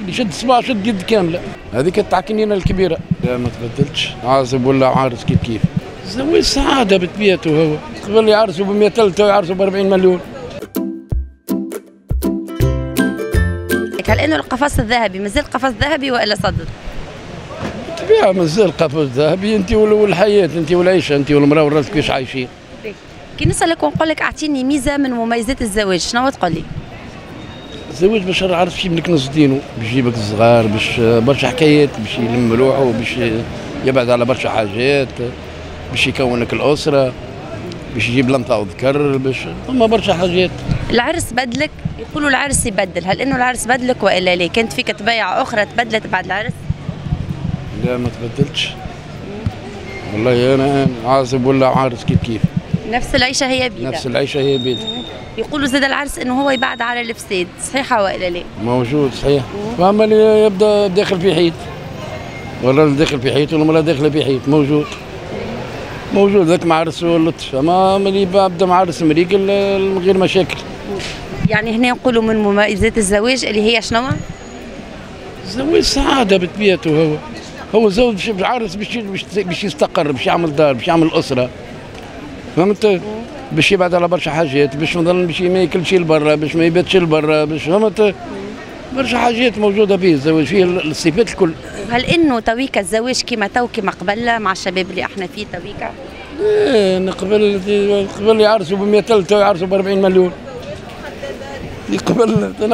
اللي شد صباع شد يد كامله. هذيك تاع كنينه الكبيره. لا ما تبدلتش، عازب ولا عارس كيف. الزواج سعاده بطبيعته، هو قبل يعرسوا ب 100,000 تو يعرسوا ب 40 مليون. هل انه القفص الذهبي مازال قفص ذهبي والا صدد؟ بالطبيعه مازال قفص ذهبي، انت والحياه، انت والعيشه، انت والمراه والراجل كيفاش عايشين. كي نسالك ونقول لك اعطيني ميزه من مميزات الزواج، شنو تقول لي؟ الزواج باش العرس باش يملك نص دينه، باش يجيبك الصغار، باش برشا حكايات، باش يلم روحه، باش يبعد على برشا حاجات، باش يكونك الاسره، باش يجيب لنطه وذكر، باش ثم برشا حاجات. العرس بدلك، يقولوا العرس يبدل، هل انه العرس بدلك والا لا؟ كانت فيك طبيعه اخرى تبدلت بعد العرس؟ لا ما تبدلتش. والله انا عازب ولا عارس كيف. نفس العيشه هي بيدها. نفس العيشه هي بيدها. يقولوا زاد العرس انه هو يبعد على الفساد، صحيحه والا لا؟ موجود صحيح. فما اللي يبدا داخل في حيط، والراجل داخل في حيط والمراه داخله في حيط، موجود ذاك معرس واللطف. اما اللي يبدا معرس مريقل من غير مشاكل. يعني هنا نقولوا من مميزات الزواج اللي هي شنو؟ الزواج سعاده بطبيعته، هو زوج عارس باش يستقر، باش يعمل دار، باش يعمل اسره، فهمت؟ باش يبعد على برشا حاجات، باش مثلا باش ما ياكلش لبرا، باش ما يباتش لبرا، باش فهمت؟ برشا حاجات موجوده فيه الزواج، فيه الصفات الكل. هل انه تويكا الزواج كيما قبل مع الشباب اللي احنا فيه تويكا؟ ايه قبل يعرسوا ب 100,000 تو يعرسوا ب 40 مليون. انا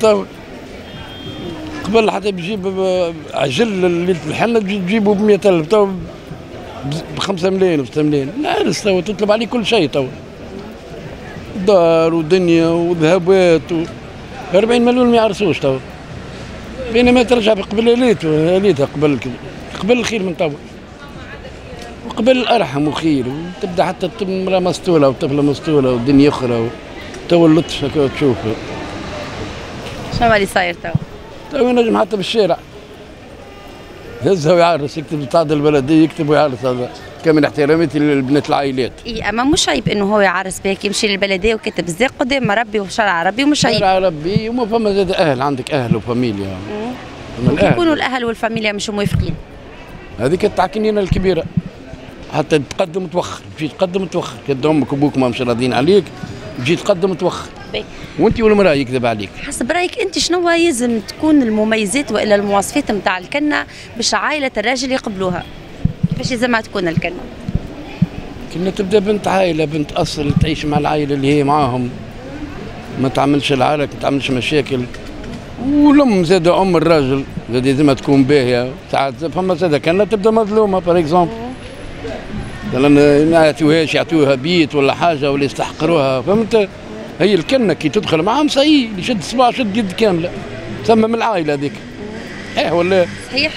قبل حتى بيجيب عجل ليله الحنه تجيبه ب 100,000 تو ب 5 ملايين و 6 ملايين. العرس تو تطلب عليه كل شيء، تو دار ودنيا وذهبات 40 مليون ما يعرسوش تو. بينما ترجع قبل ليتها قبل الخير من تو، وقبل الارحم وخير، وتبدا حتى المراه مسطوله وطفله مسطوله والدنيا اخرى، تو اللطف هكا تشوف. شنو اللي صاير تو ينجم حتى بالشارع يهزها ويعرس، يكتب بطاقة البلدية، يكتب ويعرس. هذا كامل احتراماتي للبنات العائلات. اي اما مش عيب انه هو يعرس بهيك، يمشي للبلديه وكتب الزاق قدام ربي وشرع ربي، ومش عيب. شرع ربي، وما فما زاد اهل، عندك اهل وفاميليا. يكونوا الاهل والفاميليا مش موافقين، هذيك تاع كنينه الكبيره، حتى تقدم توخر، تجي تقدم توخر، كي امك وابوك ما مش راضيين عليك تجي تقدم توخر. وانت والمراه يكذب عليك. حسب رايك انت شنو لازم تكون المميزات والا المواصفات نتاع الكنه باش عائله الراجل يقبلوها؟ كيفاش لازمها تكون الكنه؟ كنا تبدا بنت عائله، بنت اصل، تعيش مع العائله اللي هي معاهم، ما تعملش العرك، ما تعملش مشاكل. والام زاد ام الراجل زاد لازمها تكون باهيه. ساعات فما زاد كانها تبدا مظلومه، باغ اكزومبل مثلا ما يعطيوهاش، يعطيوها بيت ولا حاجه ولا يستحقروها، فهمت؟ هي الكنه كي تدخل معاهم صحيح، اللي شد صباع شد يد كامله، تسمى من العائله هذيك. صحيح ولا؟ صحيح.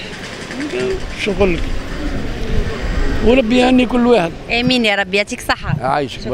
شو نقول لك؟ وربي يهني كل واحد. امين يا ربي، يعطيك صحه. عايشك.